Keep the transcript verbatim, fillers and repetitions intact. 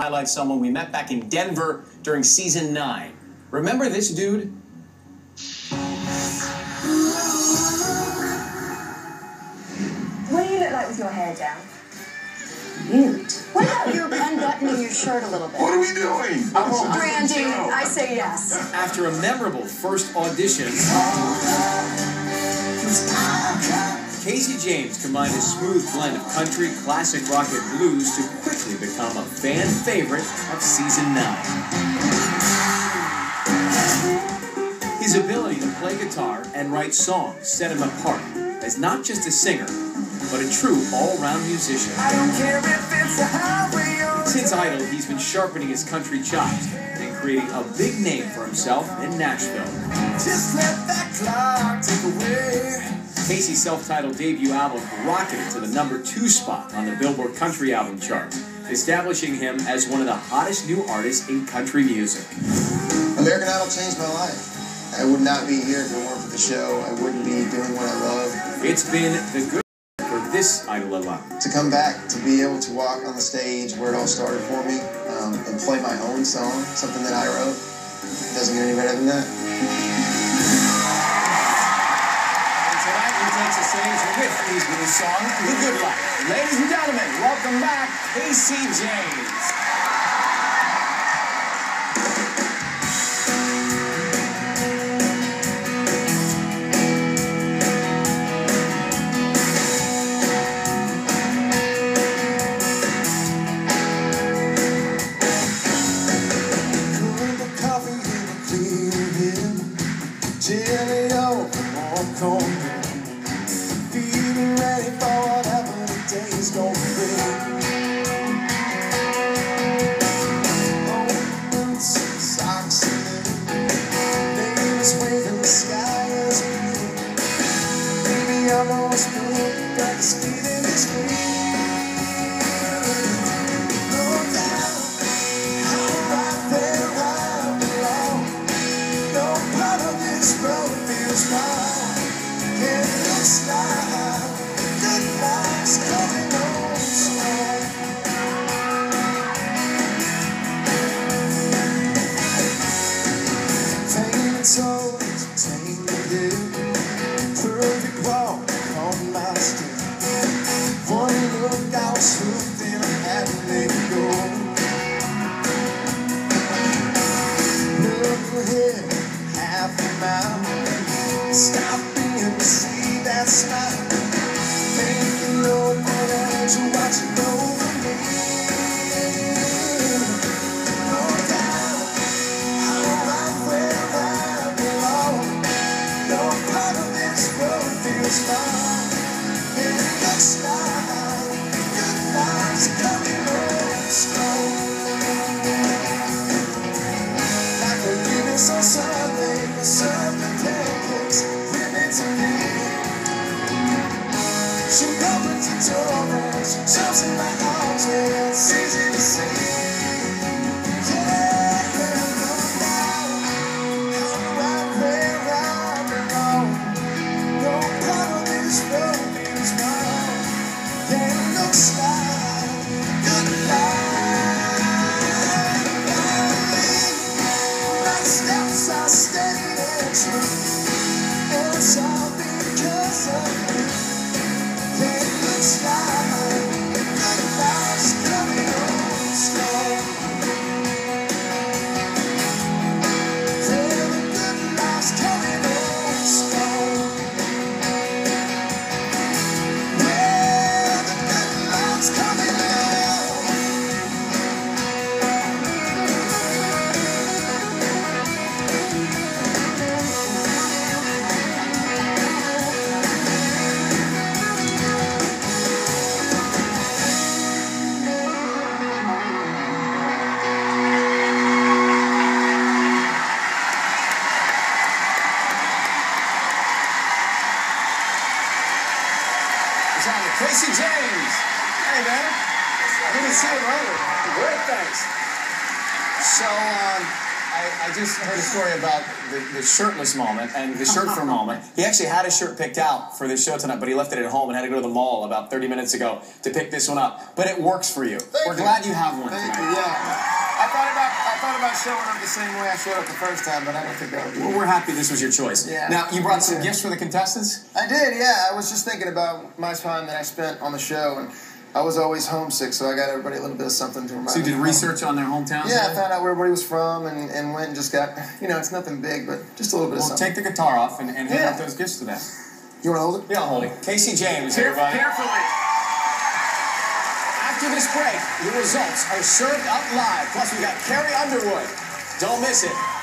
Highlight someone we met back in Denver during season nine. Remember this dude? What do you look like with your hair down? Mute. What about you unbuttoning your shirt a little bit? What are we doing? I want Brandy. I say yes. After a memorable first audition, Casey James combined a smooth blend of country, classic rock, and blues to quickly become a fan favorite of season nine. His ability to play guitar and write songs set him apart as not just a singer, but a true all-round musician. I don't care if it's a highway or Since Idol, he's been sharpening his country chops and creating a big name for himself in Nashville. just let that clock take away. Casey's self-titled debut album rocketed to the number two spot on the Billboard Country Album chart, establishing him as one of the hottest new artists in country music. American Idol changed my life. I would not be here if it weren't for the show. I wouldn't be doing what I love. It's been the good for this Idol alum. To come back, to be able to walk on the stage where it all started for me, um, and play my own song, something that I wrote, doesn't get any better than that. And tonight he takes the stage with his new song, The Good Life. Ladies and gentlemen, welcome back, Casey James. Jelly on the corner, feeling ready for whatever the day's gonna bring. Open some socks and neighbors waving, the sky is blue. Baby, I'm on spoon, got the speed in between. No doubt, I'm right there, I belong. No part of this road feels right. Yeah, it looks like good life's coming on slow. Tainted toes, tainted dip, perfect walk on my step. One look, I was hooked and I had to let it go. Look ahead, half a mile, stop being to see that smile. Thank you, Lord, for the angel watching over me. No doubt, I'm right where I belong. No part of this road feels fine. And it looks like good life's coming on strong. Like a Venus on Sunday, the serpent pancakes women to me. She opens the door and she jumps in my arms and it's easy to see. Yeah, no doubt, I'm right where I belong. No part of this road feels wrong. Yeah, it looks like good life. My steps are steady and true, and it's all because of you. Yeah, it looks like good life's coming on strong. Yeah, the good life's coming on strong. Yeah, the good life's coming on. Casey James. Hey, man. I didn't see it earlier. Great, thanks. So, um, I, I just heard a story about the, the shirtless moment and the shirt for a moment. He actually had his shirt picked out for this show tonight, but he left it at home and had to go to the mall about thirty minutes ago to pick this one up. But it works for you. Thank We're you. glad you have one Thank tonight. you, yeah. about showing up the same way I showed up the first time, but I don't think that would be. Well, we're happy this was your choice. Yeah. Now, you brought some gifts for the contestants? I did, yeah. I was just thinking about my time that I spent on the show, and I was always homesick, so I got everybody a little bit of something to remind So you did them. research on their hometowns? Yeah, I found out where everybody was from and, and went and just got, you know, it's nothing big, but just a little bit Well, of something. take the guitar off and, and hand Yeah. out those gifts to them. You want to hold it? Yeah, I'll hold it. Casey James, Care- everybody. Carefully. After this break, the results are served up live. Plus, we got Carrie Underwood. Don't miss it.